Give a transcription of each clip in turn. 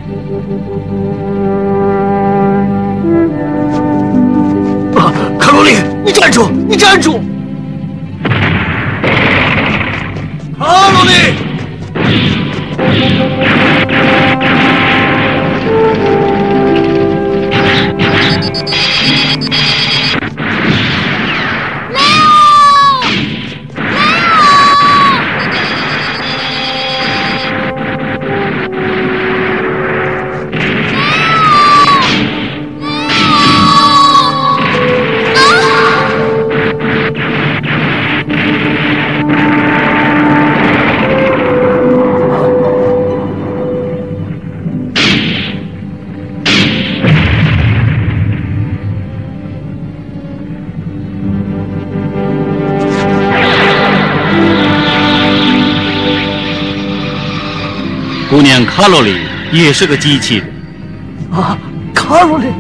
卡罗琳，你站住！你站住！卡罗琳！ 姑娘卡罗琳也是个机器人。 啊，卡罗琳！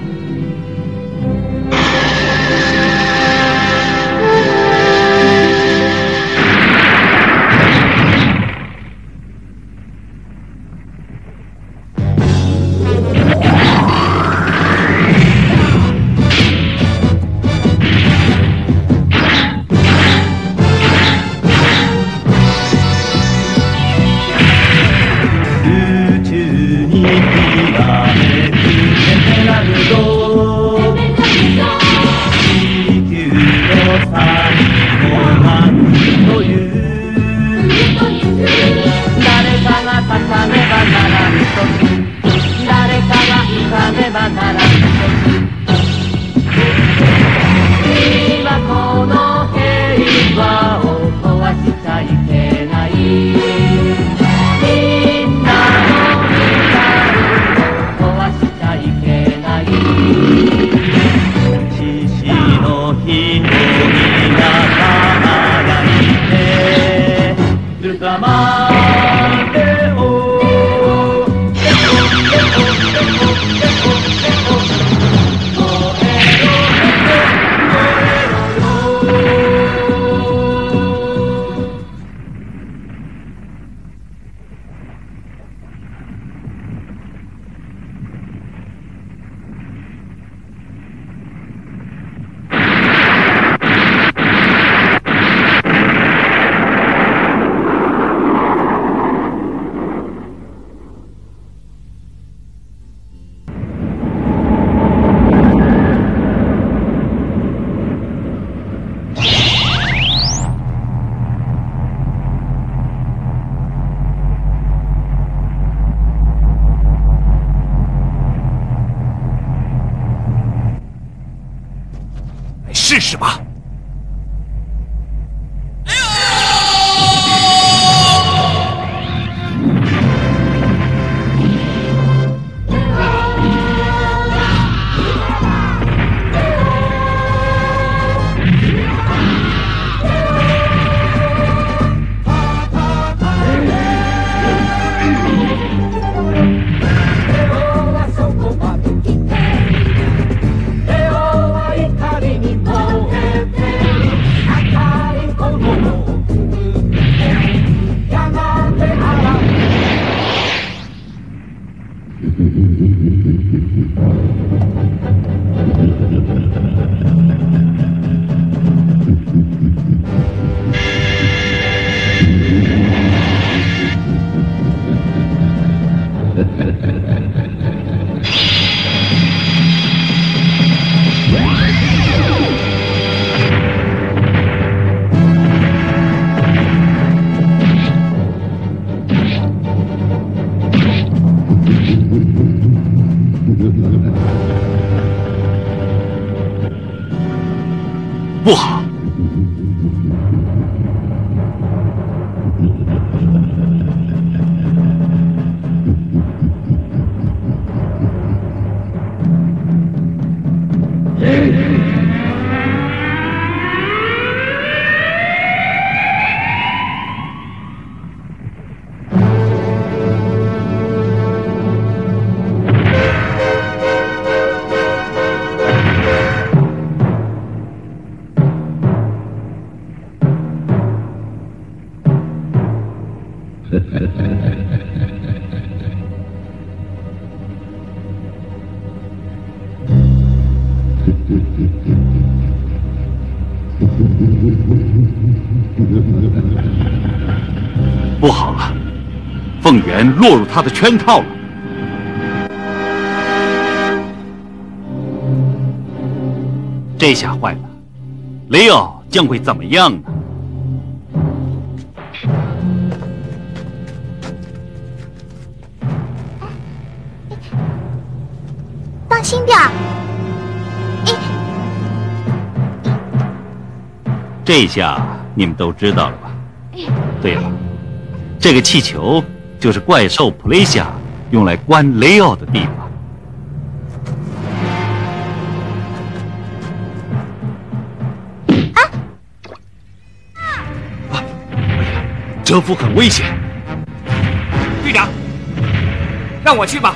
试试吧。 不好！ 不好了，凤元落入他的圈套了。这下坏了，雷奥将会怎么样呢？ 当心点儿！ 这下你们都知道了吧？对了，这个气球就是怪兽普雷夏用来关雷奥的地方。 蛰伏很危险， 队长，让我去吧。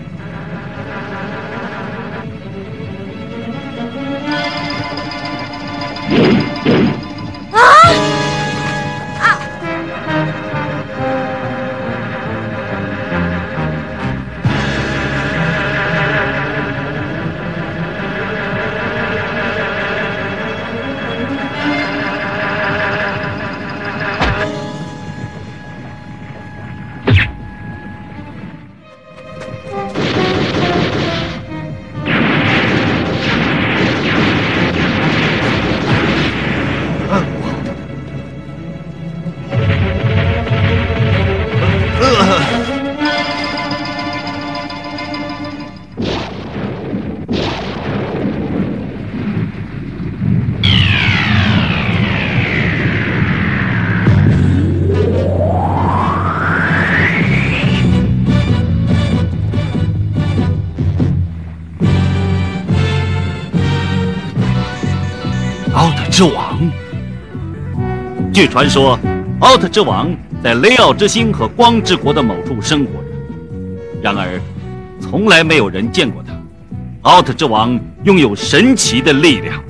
奥特之王。据传说，奥特之王在雷奥之星和光之国的某处生活着，然而，从来没有人见过他。奥特之王拥有神奇的力量。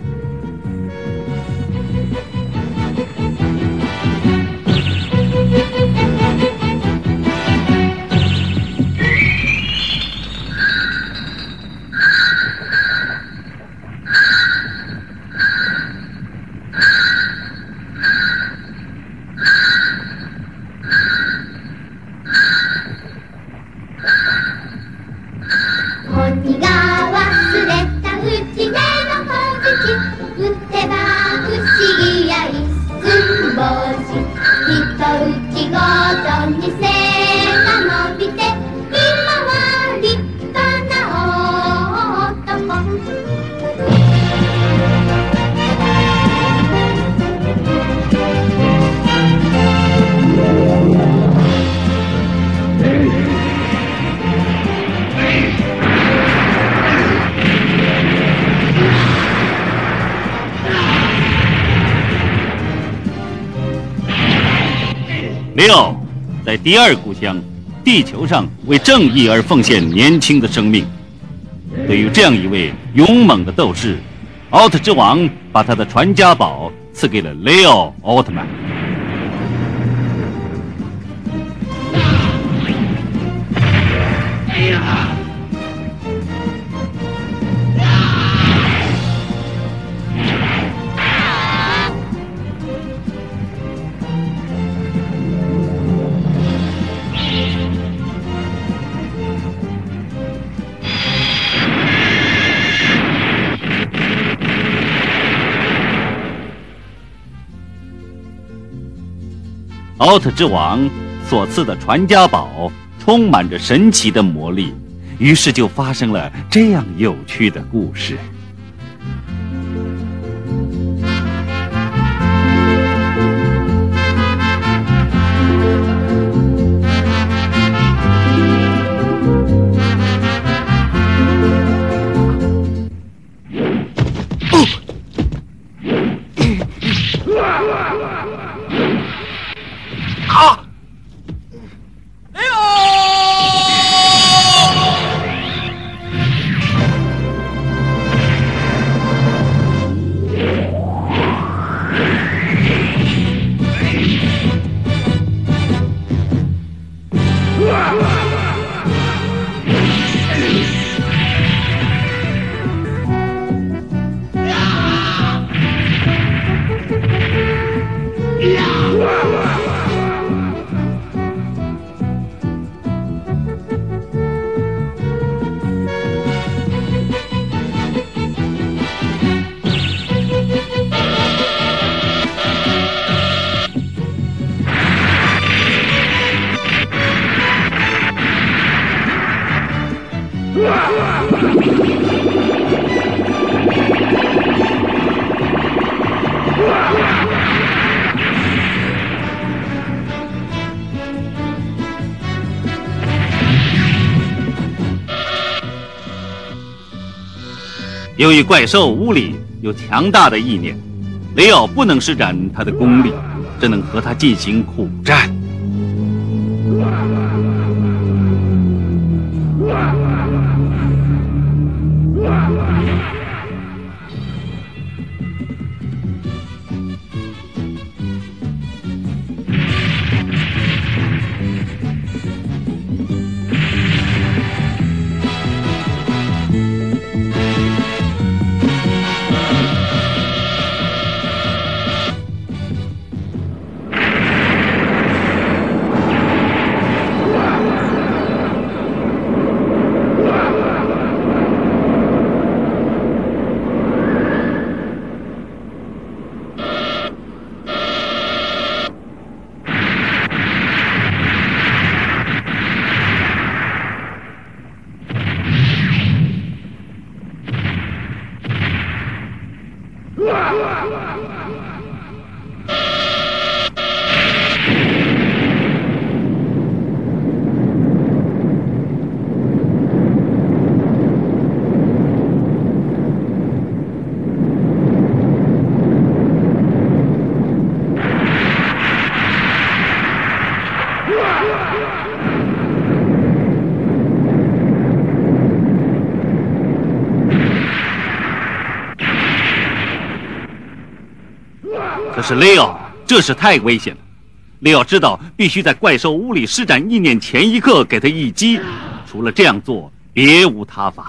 雷奥在第二故乡地球上为正义而奉献年轻的生命。对于这样一位勇猛的斗士，奥特之王把他的传家宝赐给了雷奥奥特曼。奥特之王所赐的传家宝充满着神奇的魔力，于是就发生了这样有趣的故事。 由于怪兽屋里有强大的意念，雷奥不能施展他的功力，只能和他进行苦战。可是雷奥，这事太危险了。雷奥知道必须在怪兽屋里施展意念前一刻给他一击，除了这样做，别无他法。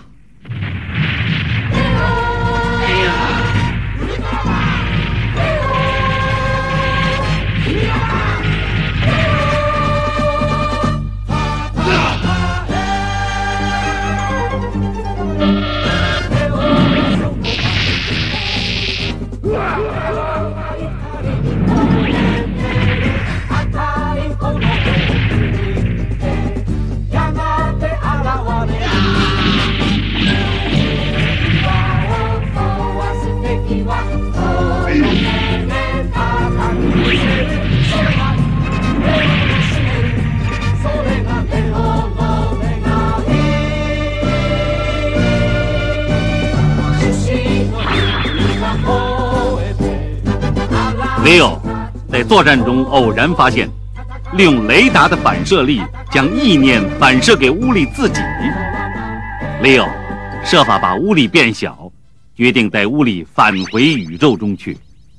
雷奥在作战中偶然发现，利用雷达的反射力将意念反射给屋里自己。雷奥设法把屋里变小，决定带屋里返回宇宙中去。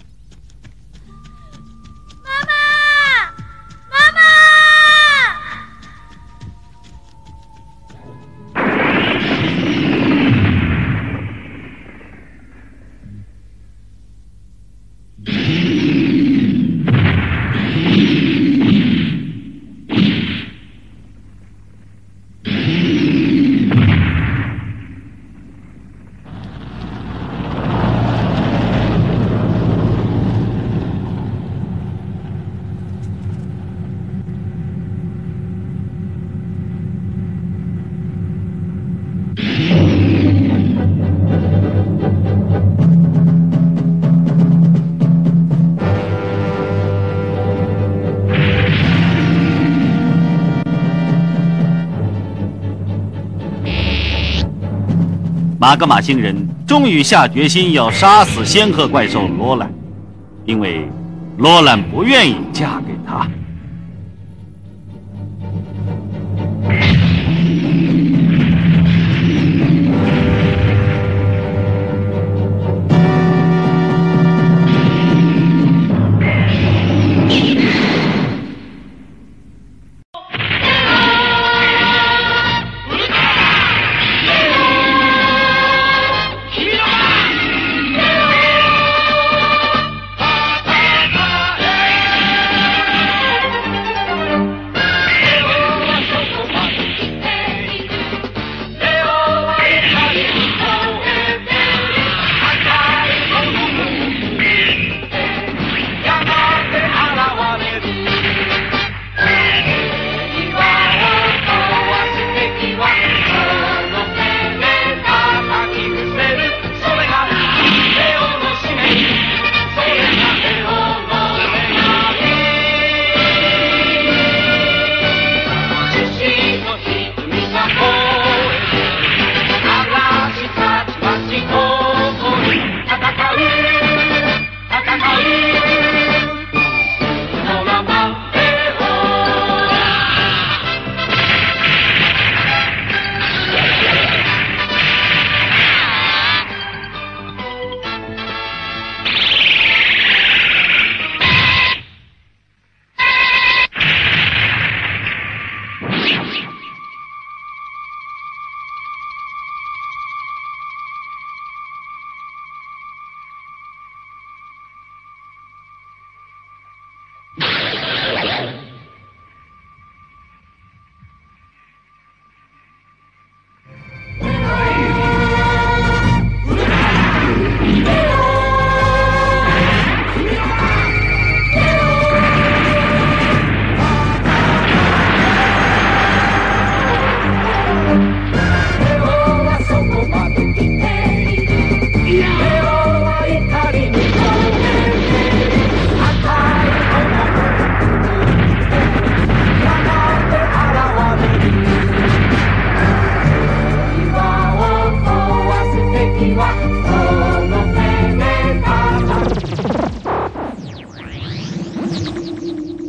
妈妈，妈妈！ 马格玛星人终于下决心要杀死仙鹤怪兽罗兰，因为罗兰不愿意嫁给他。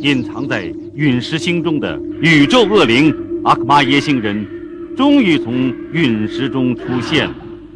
隐藏在陨石星中的宇宙恶灵阿克玛耶星人，终于从陨石中出现了。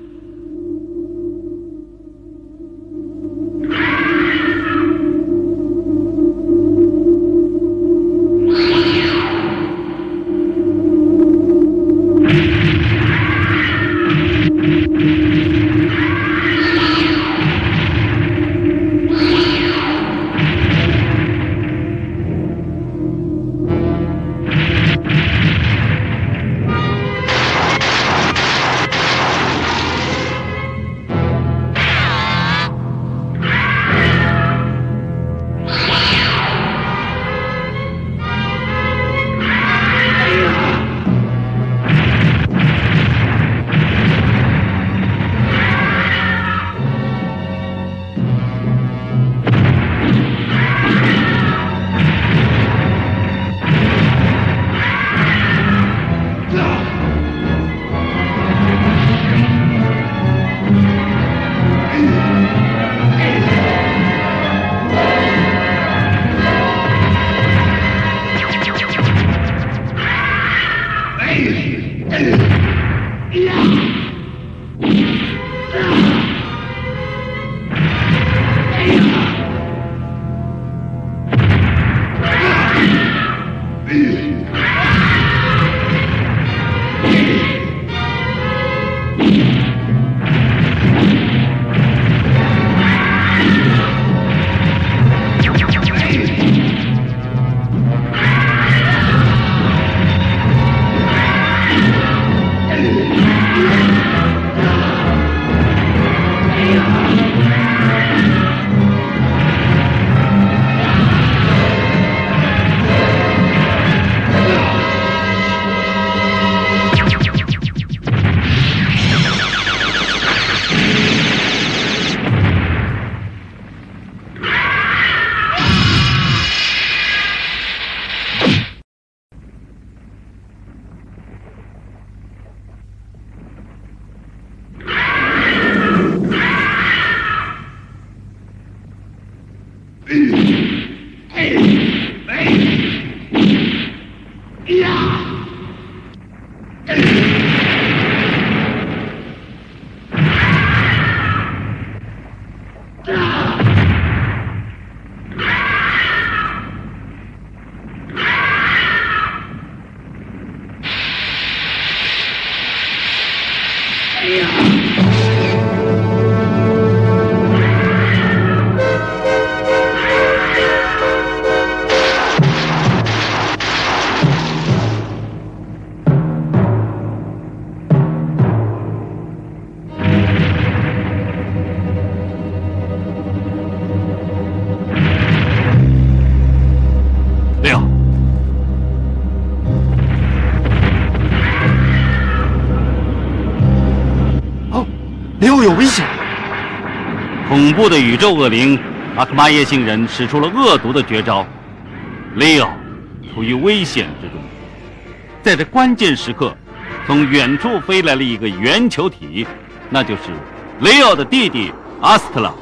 有危险！ 恐怖的宇宙恶灵阿克玛耶星人使出了恶毒的绝招，雷奥处于危险之中。在这关键时刻，从远处飞来了一个圆球体，那就是雷奥的弟弟阿斯特拉。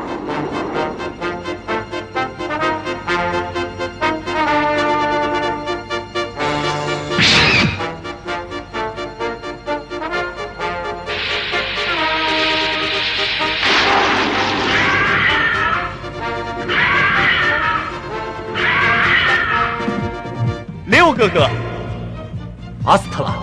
哥哥，阿斯特拉，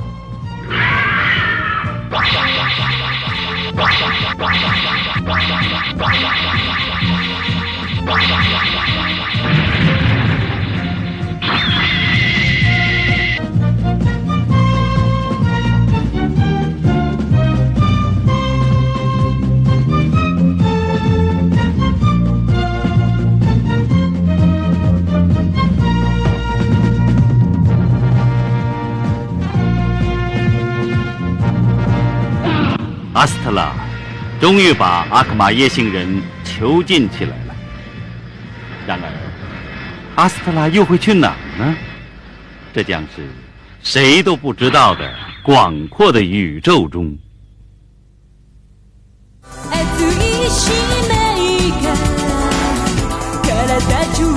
阿斯特拉终于把阿克玛耶星人囚禁起来了。然而，阿斯特拉又会去哪儿呢？这将是谁都不知道的广阔的宇宙中。 熱い使命が体中